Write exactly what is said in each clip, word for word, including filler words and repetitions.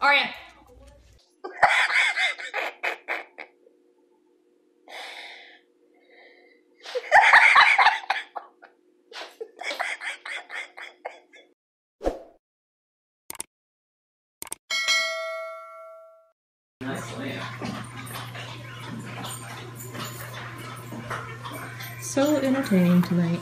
Aria. So entertaining tonight.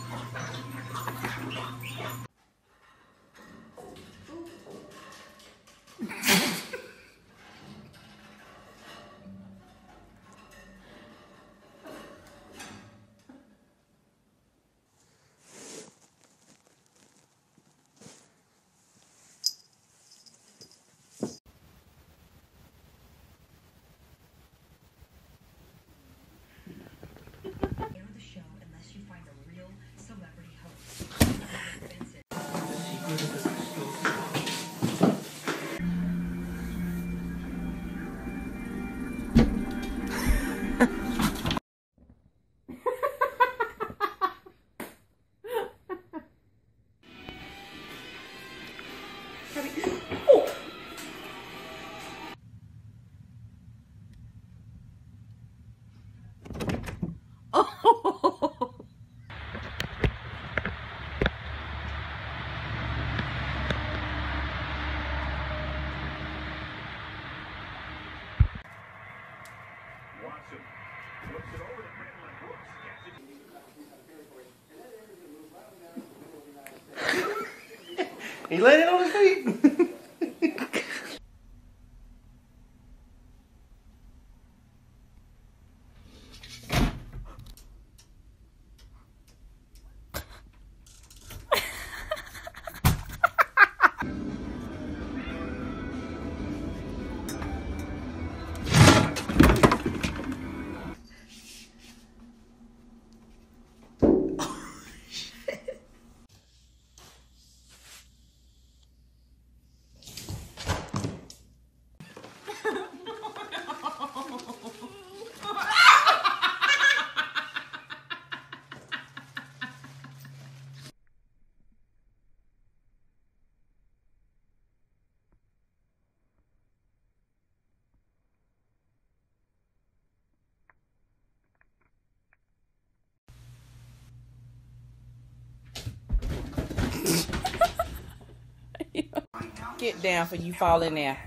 He landed on his feet. Get down for you fall in there.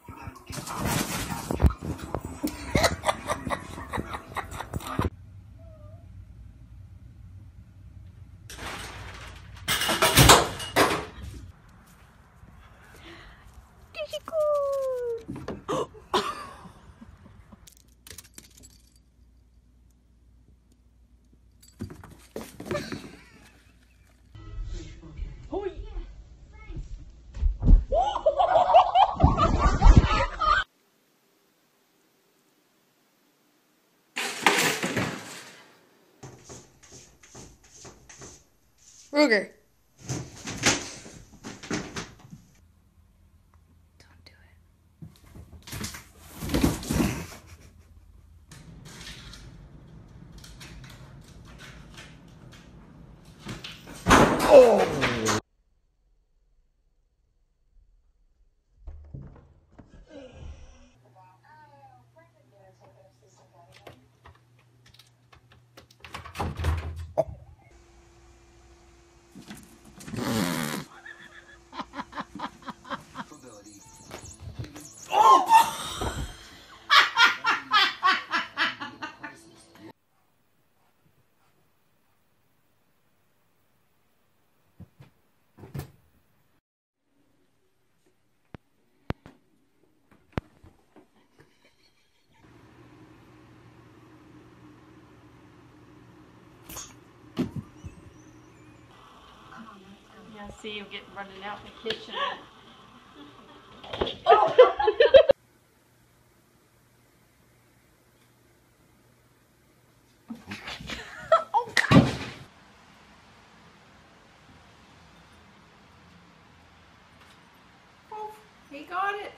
Ruger. Don't do it. Oh! Yeah, see you get running out in the kitchen. Oh God! Oh, he got it.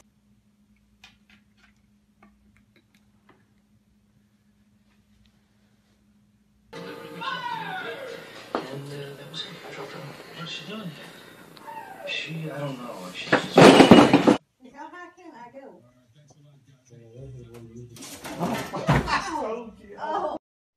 What's she doing? She, I don't know. She's just... So cute. Oh.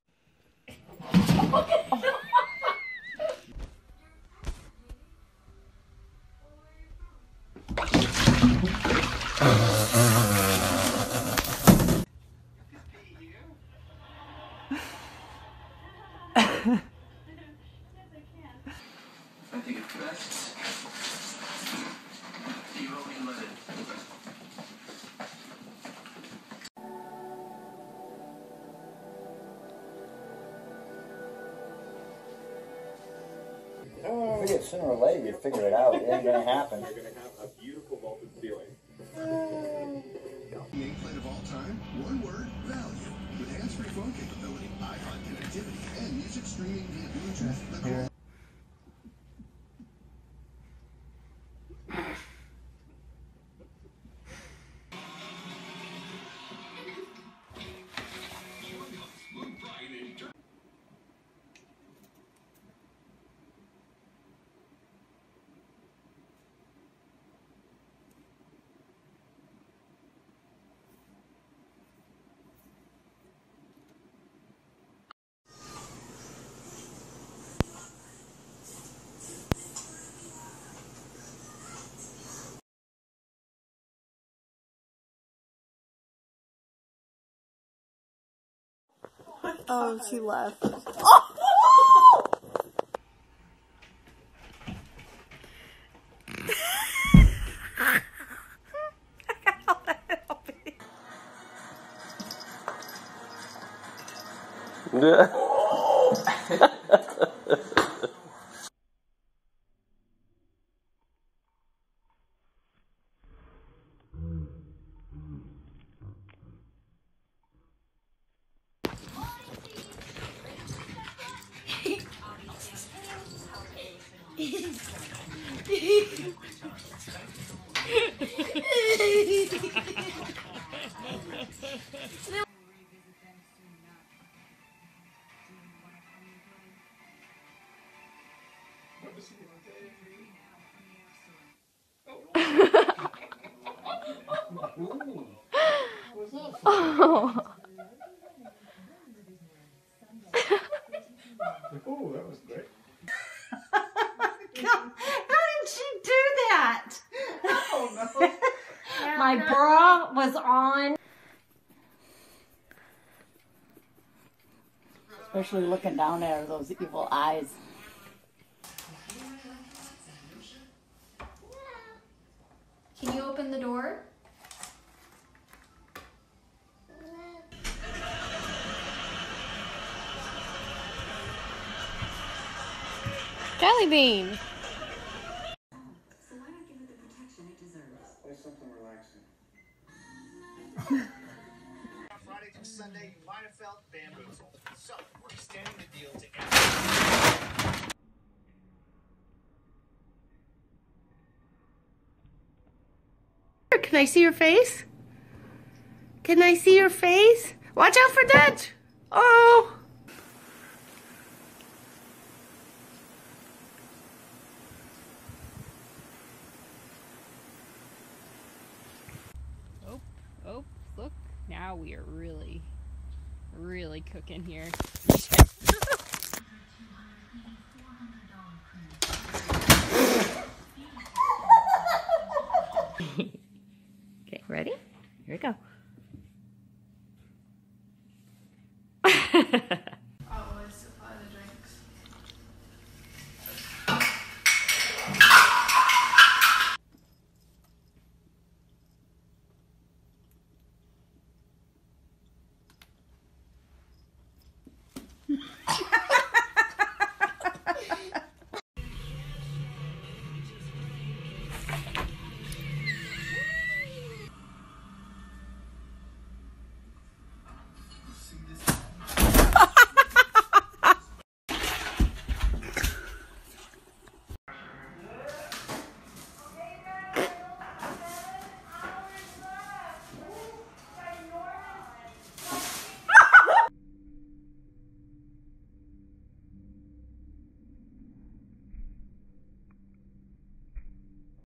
I think it's best. You only let it. I figured sooner or later you'd figure it out. It ain't gonna happen. You're gonna have a beautiful vaulted ceiling. The eighth plate of all time, one word, value. With hands-free phone capability, iPod connectivity, and music streaming via Bluetooth. The Here. Oh, she left. Oh. Oh, that was great. How did she do that? Oh no. My bra was on. Especially looking down at her, those evil eyes. Can you open the door? Jelly bean. So why not give it the protection it deserves? Play something relaxing. Friday through Sunday, you might have felt bamboozled. So, we're extending the deal to everyone. Can I see your face? Can I see your face? Watch out for that! Oh! Oh, oh, look. Now we are really, really cooking here. Okay, ready? Here we go. Always supply the drinks.